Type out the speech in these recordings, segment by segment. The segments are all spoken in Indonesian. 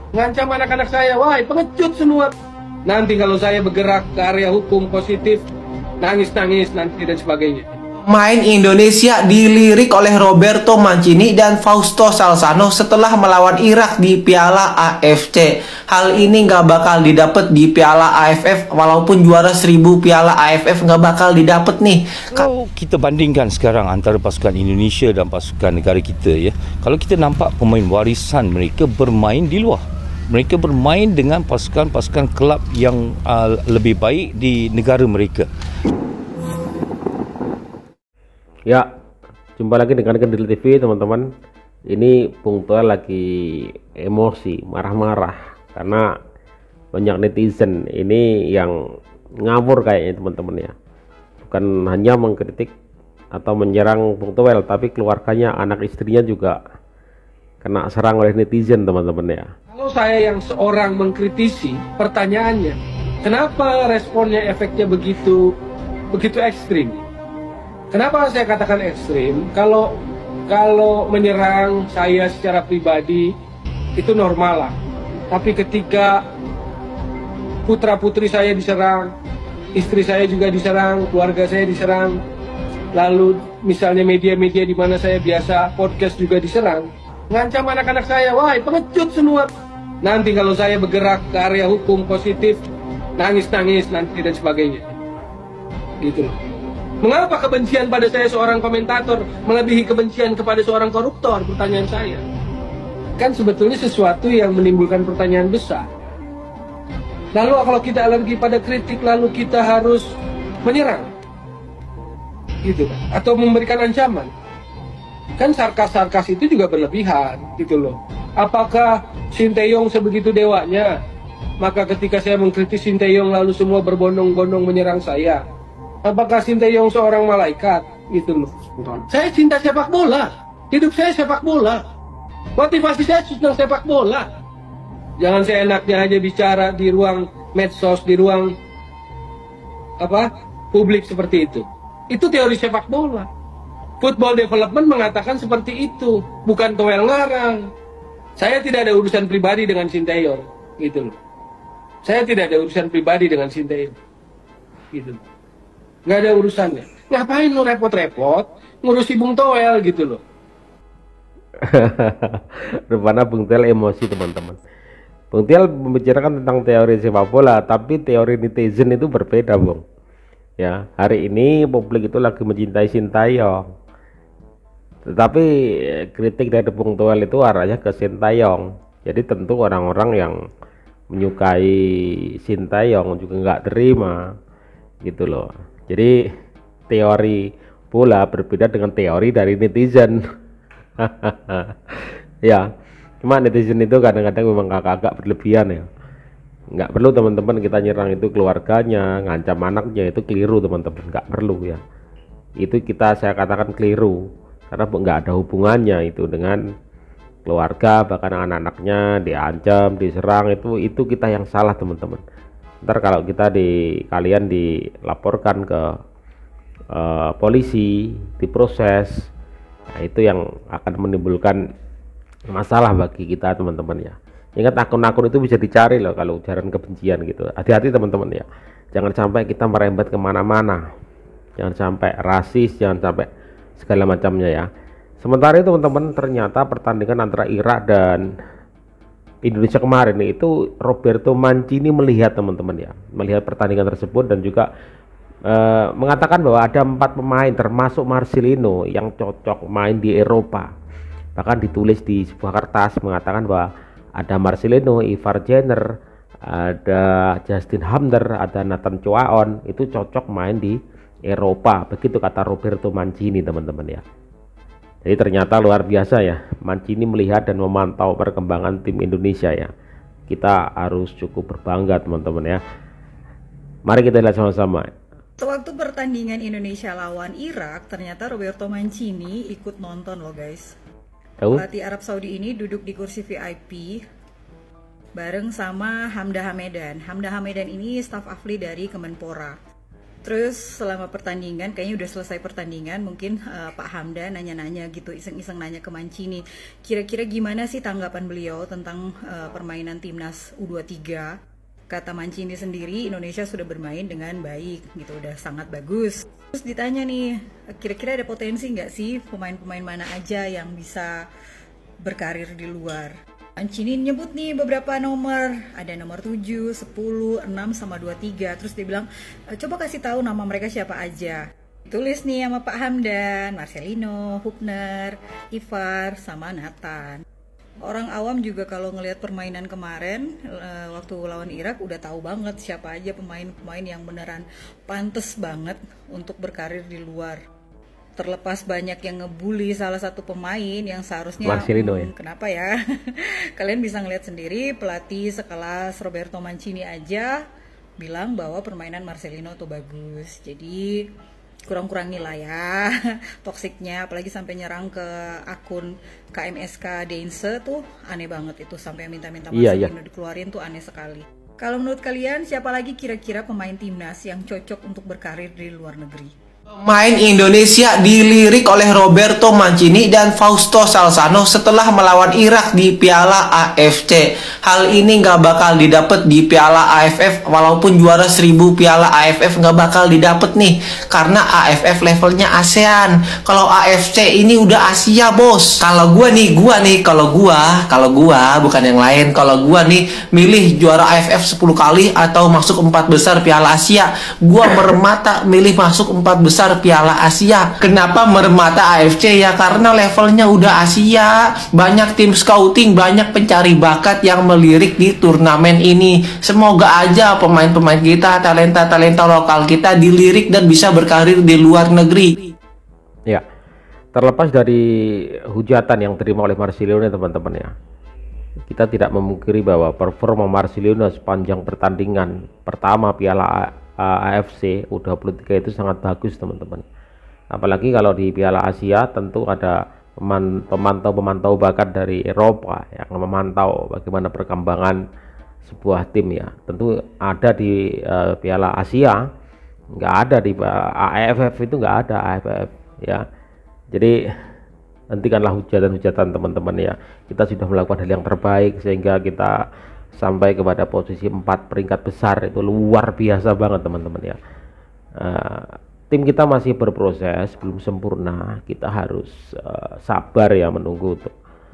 Ngancam anak-anak saya, wah pengecut semua. Nanti kalau saya bergerak ke area hukum positif, nangis-nangis nanti dan sebagainya. Pemain Indonesia dilirik oleh Roberto Mancini dan Fausto Salzano setelah melawan Irak di Piala AFC. Hal ini nggak bakal didapat di Piala AFF, walaupun juara 1000 Piala AFF nggak bakal didapat nih. Kalau kita bandingkan sekarang antara pasukan Indonesia dan pasukan negara kita, ya, kalau kita nampak pemain warisan mereka bermain di luar. Mereka bermain dengan pasukan-pasukan kelab yang lebih baik di negara mereka. Ya, jumpa lagi dengan Kendil TV teman-teman. Ini Bung Toel lagi emosi, marah-marah karena banyak netizen ini yang ngawur kayaknya teman-teman ya. Bukan hanya mengkritik atau menyerang Bung Toel, tapi keluarganya, anak istrinya juga kena serang oleh netizen teman-teman ya. Kalau saya yang seorang mengkritisi, pertanyaannya, kenapa responnya efeknya begitu ekstrim? Kenapa saya katakan ekstrim? Kalau menyerang saya secara pribadi itu normal lah. Tapi ketika putra putri saya diserang, istri saya juga diserang, keluarga saya diserang, lalu misalnya media-media di mana saya biasa podcast juga diserang, ngancam anak-anak saya, wah pengecut semua. Nanti kalau saya bergerak ke area hukum positif, nangis-nangis nanti dan sebagainya. Gitu loh. Mengapa kebencian pada saya seorang komentator melebihi kebencian kepada seorang koruptor? Pertanyaan saya. Kan sebetulnya sesuatu yang menimbulkan pertanyaan besar. Lalu kalau kita alergi pada kritik, lalu kita harus menyerang. Gitu kan? Atau memberikan ancaman. Kan sarkas-sarkas itu juga berlebihan, gitu loh. Apakah Sinteyong sebegitu dewanya? Maka ketika saya mengkritik Sinteyong lalu semua berbondong-bondong menyerang saya. Apakah Sinteyong seorang malaikat? Gitu loh. Saya cinta sepak bola. Hidup saya sepak bola. Motivasi saya tentang sepak bola. Jangan seenaknya aja bicara di ruang medsos, di ruang publik seperti itu. Itu teori sepak bola. Football Development mengatakan seperti itu, bukan Toel ngarang. Saya tidak ada urusan pribadi dengan Sinteyong, gitu loh. Saya tidak ada urusan pribadi dengan Sinteyong, gitu loh. Nggak ada urusannya. Ngapain lu repot-repot ngurusi Bung Toel gitu loh. Rupanya Bung Toel emosi teman-teman. Bung Toel membicarakan tentang teori sepak bola, tapi teori netizen itu berbeda Bung. Ya, hari ini publik itu lagi mencintai Sintayong. Tetapi kritik dari Bung Toel itu arahnya ke Sintayong. Jadi tentu orang-orang yang menyukai Sintayong juga nggak terima gitu loh. Jadi teori bola berbeda dengan teori dari netizen. Ya, cuma netizen itu kadang-kadang memang agak berlebihan ya. Nggak perlu teman-teman kita nyerang itu keluarganya, ngancam anaknya, itu keliru teman-teman, nggak perlu ya. Itu saya katakan keliru karena nggak ada hubungannya itu dengan keluarga, bahkan anak-anaknya diancam, diserang, itu kita yang salah teman-teman. Ntar kalau kalian dilaporkan ke polisi, diproses, nah itu yang akan menimbulkan masalah bagi kita teman-teman ya. Ingat, akun-akun itu bisa dicari loh kalau ujaran kebencian gitu. Hati-hati teman-teman ya, jangan sampai kita merembet kemana-mana, jangan sampai rasis, jangan sampai segala macamnya ya. Sementara itu teman-teman, ternyata pertandingan antara Irak dan Indonesia kemarin itu Roberto Mancini melihat teman-teman ya, melihat pertandingan tersebut dan juga mengatakan bahwa ada 4 pemain termasuk Marcelino yang cocok main di Eropa. Bahkan ditulis di sebuah kertas mengatakan bahwa ada Marcelino, Ivar Jenner, ada Justin Hamner, ada Nathan Choaon, itu cocok main di Eropa. Begitu kata Roberto Mancini teman-teman ya. Jadi ternyata luar biasa ya, Mancini melihat dan memantau perkembangan tim Indonesia ya. Kita harus cukup berbangga teman-teman ya. Mari kita lihat sama-sama. Sewaktu pertandingan Indonesia lawan Irak, ternyata Roberto Mancini ikut nonton loh guys. Pelatih Arab Saudi ini duduk di kursi VIP bareng sama Hamdah Hamedan. Hamdah Hamedan ini staf ahli dari Kemenpora. Terus selama pertandingan, kayaknya udah selesai pertandingan, mungkin Pak Hamdan nanya-nanya gitu, iseng-iseng nanya ke Mancini, kira-kira gimana sih tanggapan beliau tentang permainan timnas U23. Kata Mancini sendiri, Indonesia sudah bermain dengan baik gitu, udah sangat bagus. Terus ditanya nih, kira-kira ada potensi nggak sih pemain-pemain mana aja yang bisa berkarir di luar? Mancini nyebut nih beberapa nomor, ada nomor 7, 10, 6, sama 23. Terus dia bilang, coba kasih tahu nama mereka siapa aja. Tulis nih sama Pak Hamdan, Marcelino, Hubner, Ivar, sama Nathan. Orang awam juga kalau ngelihat permainan kemarin waktu lawan Irak udah tahu banget siapa aja pemain-pemain yang beneran pantes banget untuk berkarir di luar. Terlepas banyak yang ngebully salah satu pemain yang seharusnya Marcelino ya. Kenapa ya? Kalian bisa ngeliat sendiri, pelatih sekelas Roberto Mancini aja bilang bahwa permainan Marcelino tuh bagus. Jadi kurang-kurangi lah ya toksiknya, apalagi sampai nyerang ke akun KMSK Deinse tuh aneh banget itu, sampai minta-minta Marcelino dikeluarin tuh aneh sekali. Kalau menurut kalian siapa lagi kira-kira pemain timnas yang cocok untuk berkarir di luar negeri? Pemain Indonesia dilirik oleh Roberto Mancini dan Fausto Salsano setelah melawan Irak di Piala AFC. Hal ini nggak bakal didapat di Piala AFF, walaupun juara 1000 Piala AFF nggak bakal didapat nih, karena AFF levelnya ASEAN. Kalau AFC ini udah Asia, bos. Kalau gua bukan yang lain. Kalau gua nih milih juara AFF 10 kali atau masuk 4 besar Piala Asia, gua meremata milih masuk 4 besar Piala Asia. Kenapa meremata AFC ya? Karena levelnya udah Asia. Banyak tim scouting, banyak pencari bakat yang melirik di turnamen ini. Semoga aja pemain-pemain kita, talenta-talenta lokal kita dilirik dan bisa berkarir di luar negeri. Ya, terlepas dari hujatan yang diterima oleh Marcelino teman-teman ya, kita tidak memungkiri bahwa performa Marcelino sepanjang pertandingan pertama Piala AFC U23 itu sangat bagus teman-teman. Apalagi kalau di Piala Asia tentu ada pemantau-pemantau bakat dari Eropa yang memantau bagaimana perkembangan sebuah tim ya. Tentu ada di Piala Asia, nggak ada di AFF, itu nggak ada AFF ya. Jadi hentikanlah hujatan-hujatan teman-teman ya. Kita sudah melakukan hal yang terbaik sehingga kita sampai kepada posisi 4 peringkat besar, itu luar biasa banget teman-teman ya. Tim kita masih berproses, belum sempurna. Kita harus sabar ya menunggu untuk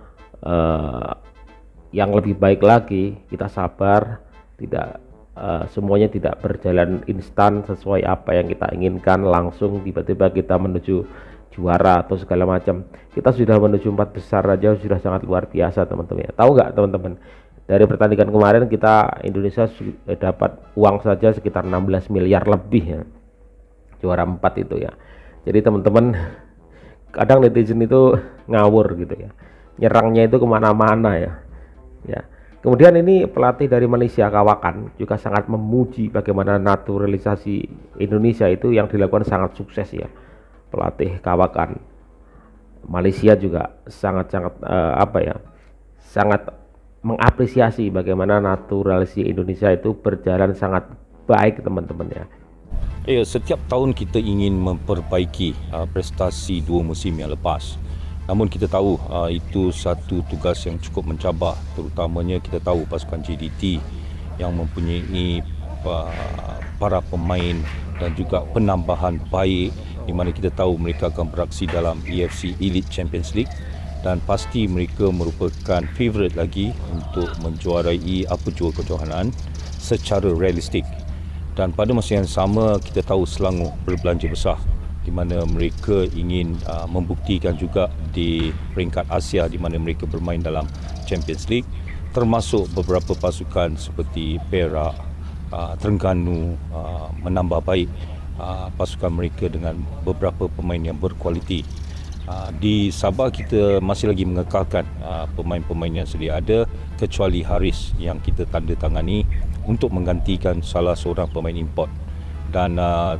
yang lebih baik lagi. Kita sabar, tidak semuanya tidak berjalan instan sesuai apa yang kita inginkan langsung tiba-tiba kita menuju juara atau segala macam. Kita sudah menuju 4 besar aja sudah sangat luar biasa teman-teman ya. Tahu nggak teman-teman, dari pertandingan kemarin kita Indonesia dapat uang saja sekitar 16 miliar lebih ya, juara 4 itu ya. Jadi teman-teman, kadang netizen itu ngawur gitu ya, nyerangnya itu kemana-mana ya. Kemudian ini pelatih dari Malaysia Kawakan juga sangat memuji bagaimana naturalisasi Indonesia itu yang dilakukan sangat sukses ya. Pelatih Kawakan Malaysia juga sangat-sangat sangat mengapresiasi bagaimana naturalisasi Indonesia itu berjalan sangat baik teman-teman ya. Setiap tahun kita ingin memperbaiki prestasi 2 musim yang lepas. Namun kita tahu itu satu tugas yang cukup mencabar, terutamanya kita tahu pasukan JDT yang mempunyai para pemain dan juga penambahan baik, di mana kita tahu mereka akan beraksi dalam EFC Elite Champions League dan pasti mereka merupakan favourite lagi untuk menjuarai apa jua kejohanan secara realistik. Dan pada masa yang sama kita tahu Selangor berbelanja besar, di mana mereka ingin membuktikan juga di peringkat Asia di mana mereka bermain dalam Champions League, termasuk beberapa pasukan seperti Perak, Terengganu menambah baik pasukan mereka dengan beberapa pemain yang berkualiti. Di Sabah kita masih lagi mengekalkan pemain-pemain yang sedia ada, kecuali Haris yang kita tanda tangani untuk menggantikan salah seorang pemain import. Dan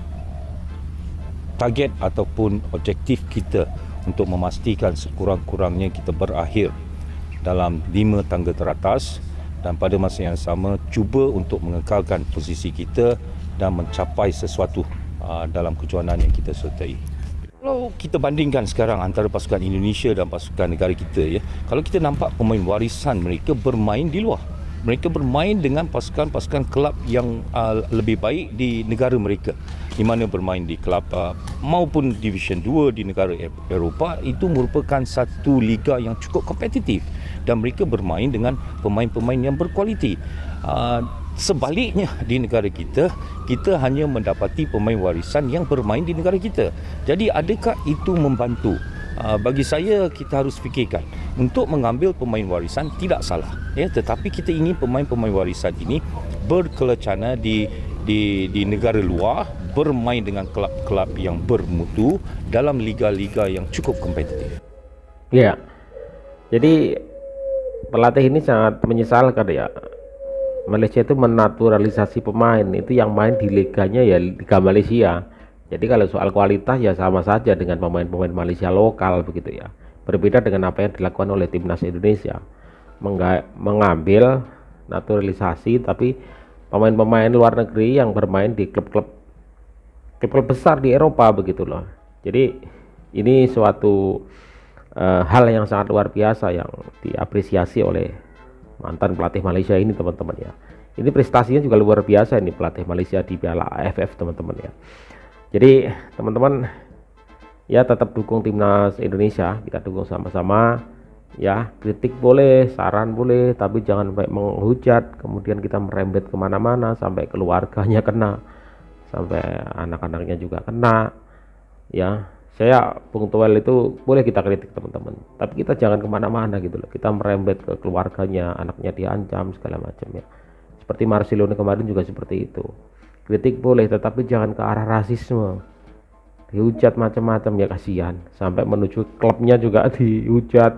target ataupun objektif kita untuk memastikan sekurang-kurangnya kita berakhir dalam 5 tangga teratas, dan pada masa yang sama cuba untuk mengekalkan posisi kita dan mencapai sesuatu dalam kejohanan yang kita sertai. Kalau kita bandingkan sekarang antara pasukan Indonesia dan pasukan negara kita, ya, kalau kita nampak pemain warisan mereka bermain di luar. Mereka bermain dengan pasukan-pasukan kelab yang lebih baik di negara mereka, di mana bermain di kelab maupun Division 2 di negara Eropah. Itu merupakan satu liga yang cukup kompetitif dan mereka bermain dengan pemain-pemain yang berkualiti. Sebaliknya di negara kita, kita hanya mendapati pemain warisan yang bermain di negara kita. Jadi adakah itu membantu? Bagi saya, kita harus fikirkan untuk mengambil pemain warisan tidak salah, ya, tetapi kita ingin pemain-pemain warisan ini berkelacana di negara luar, bermain dengan kelab-kelab yang bermutu dalam liga-liga yang cukup kompetitif. Ya, jadi pelatih ini sangat menyesalkan ya. Malaysia itu menaturalisasi pemain itu yang main di liganya ya Liga Malaysia. Jadi kalau soal kualitas ya sama saja dengan pemain-pemain Malaysia lokal begitu ya. Berbeda dengan apa yang dilakukan oleh timnas Indonesia, mengambil naturalisasi tapi pemain-pemain luar negeri yang bermain di klub-klub besar di Eropa begitu loh. Jadi ini suatu hal yang sangat luar biasa yang diapresiasi oleh mantan pelatih Malaysia ini teman-teman ya. Ini prestasinya juga luar biasa ini pelatih Malaysia di Piala AFF teman-teman ya. Jadi teman-teman ya tetap dukung timnas Indonesia, kita dukung sama-sama ya. Kritik boleh, saran boleh, tapi jangan sampai menghujat kemudian kita merembet kemana-mana sampai keluarganya kena, sampai anak-anaknya juga kena ya. Saya Bung Toel itu boleh kita kritik teman-teman, tapi kita jangan kemana-mana gitu loh. Kita merembet ke keluarganya, anaknya diancam segala macam ya. Seperti Marcelo kemarin juga seperti itu. Kritik boleh, tetapi jangan ke arah rasisme, dihujat macam-macam ya, kasihan. Sampai menuju klubnya juga dihujat,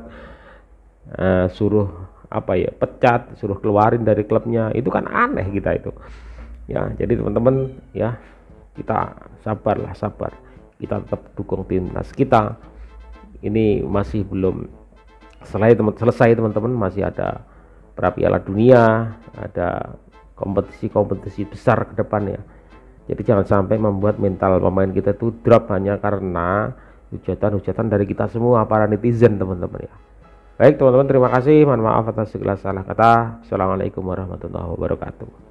suruh apa ya, pecat, suruh keluarin dari klubnya. Itu kan aneh kita itu ya. Jadi teman-teman ya, kita sabarlah, sabar. Kita tetap dukung timnas kita. Ini masih belum selesai teman-teman, masih ada Piala Dunia, ada kompetisi-kompetisi besar ke depan ya. Jadi jangan sampai membuat mental pemain kita itu drop hanya karena hujatan-hujatan dari kita semua para netizen teman-teman ya. Baik teman-teman, terima kasih. Mohon maaf atas segala salah kata. Assalamualaikum warahmatullahi wabarakatuh.